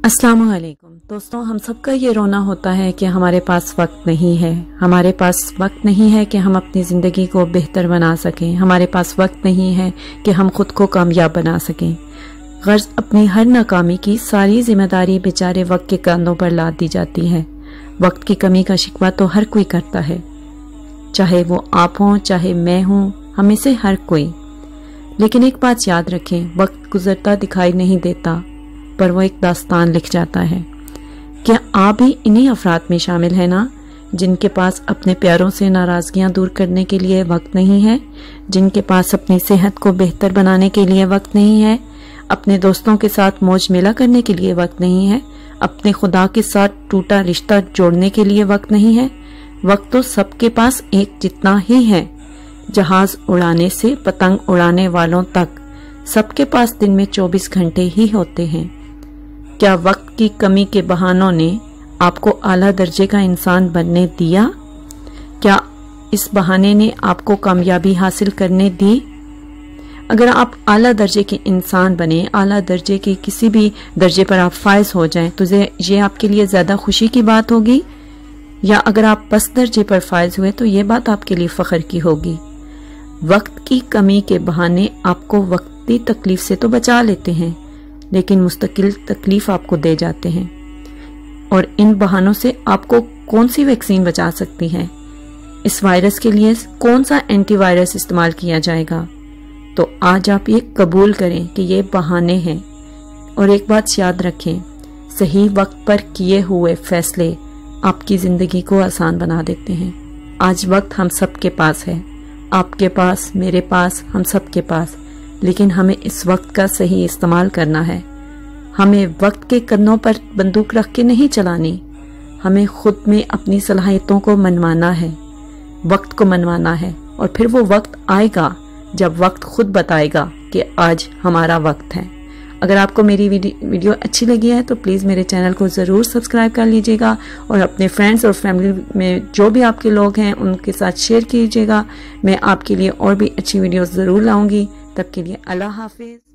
अस्सलाम वालेकुम दोस्तों, हम सबका ये रोना होता है कि हमारे पास वक्त नहीं है। हमारे पास वक्त नहीं है कि हम अपनी ज़िंदगी को बेहतर बना सकें। हमारे पास वक्त नहीं है कि हम खुद को कामयाब बना सकें। गर्ज अपनी हर नाकामी की सारी जिम्मेदारी बेचारे वक्त के कंधों पर लाद दी जाती है। वक्त की कमी का शिकवा तो हर कोई करता है, चाहे वो आप हों चाहे मैं हूँ, हमें से हर कोई। लेकिन एक बात याद रखें, वक्त गुजरता दिखाई नहीं देता पर वो एक दास्तान लिख जाता है। क्या आप भी इन्हीं अफराद में शामिल है ना, जिनके पास अपने प्यारों से नाराज़गियाँ दूर करने के लिए वक्त नहीं है, जिनके पास अपनी सेहत को बेहतर बनाने के लिए वक्त नहीं है, अपने दोस्तों के साथ मौज मेला करने के लिए वक्त नहीं है, अपने खुदा के साथ टूटा रिश्ता जोड़ने के लिए वक्त नहीं है। वक्त तो सबके पास एक जितना ही है। जहाज उड़ाने से पतंग उड़ाने वालों तक सबके पास दिन में 24 घंटे ही होते हैं। क्या वक्त की कमी के बहानों ने आपको आला दर्जे का इंसान बनने दिया? क्या इस बहाने ने आपको कामयाबी हासिल करने दी? अगर आप आला दर्जे के इंसान बने, आला दर्जे के किसी भी दर्जे पर आप फायज हो जाएं, तो ये आपके लिए ज़्यादा खुशी की बात होगी, या अगर आप पस दर्जे पर फायज हुए तो ये बात आपके लिए फ़ख्र की होगी। वक्त की कमी के बहाने आपको वक्ती तकलीफ से तो बचा लेते हैं, लेकिन मुस्तकिल तकलीफ आपको दे जाते हैं। और इन बहानों से आपको कौन सी वैक्सीन बचा सकती है? इस वायरस के लिए कौन सा एंटीवायरस इस्तेमाल किया जाएगा? तो आज आप ये कबूल करें कि ये बहाने हैं। और एक बात याद रखें, सही वक्त पर किए हुए फैसले आपकी ज़िंदगी को आसान बना देते हैं। आज वक्त हम सब के पास है, आपके पास, मेरे पास, हम सब के पास, लेकिन हमें इस वक्त का सही इस्तेमाल करना है। हमें वक्त के कन्नों पर बंदूक रख के नहीं चलानी, हमें खुद में अपनी सलाहियतों को मनवाना है, वक्त को मनवाना है। और फिर वो वक्त आएगा जब वक्त खुद बताएगा कि आज हमारा वक्त है। अगर आपको मेरी वीडियो अच्छी लगी है तो प्लीज़ मेरे चैनल को ज़रूर सब्सक्राइब कर लीजिएगा और अपने फ्रेंड्स और फैमिली में जो भी आपके लोग हैं उनके साथ शेयर कीजिएगा। मैं आपके लिए और भी अच्छी वीडियोस ज़रूर लाऊंगी। तब के लिए अल्लाह हाफिज़।